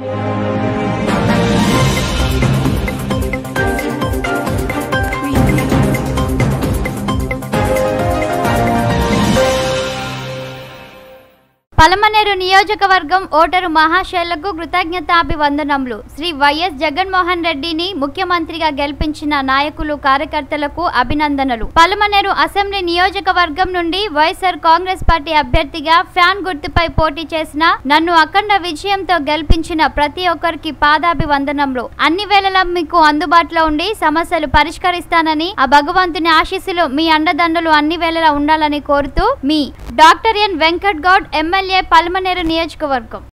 పలమనేరు నియోజకవర్గం ఓటరు మహాశైలకు కృతజ్ఞతాభివందనములు. శ్రీ వైఎస్ జగన్మోహన్ రెడ్డిని ముఖ్యమంత్రిగా గెలిపించిన నాయకులు కార్యకర్తలకు అభినందనలు. పలమనేరు అసెంబ్లీ నియోజకవర్గం నుండి వైఎస్ఆర్ కాంగ్రెస్ పార్టీ అభ్యర్థిగా ఫ్యాన్ గుర్తుపై పోటీ చేసిన నన్ను అఖండ విజయంతో గెలిపించిన ప్రతి ఒక్కరికి పాదాభివందనములు. అన్ని వేళలా మీకు అందుబాటులో ఉండి సమస్యలు పరిష్కరిస్తానని ఆ భగవంతుని ఆశీస్సులు మీ అండదండలు అన్ని వేళలా ఉండాలని కోరుతూ మీ doctor N Venkat Goud, MLA Palamaner నియోజకవర్గం.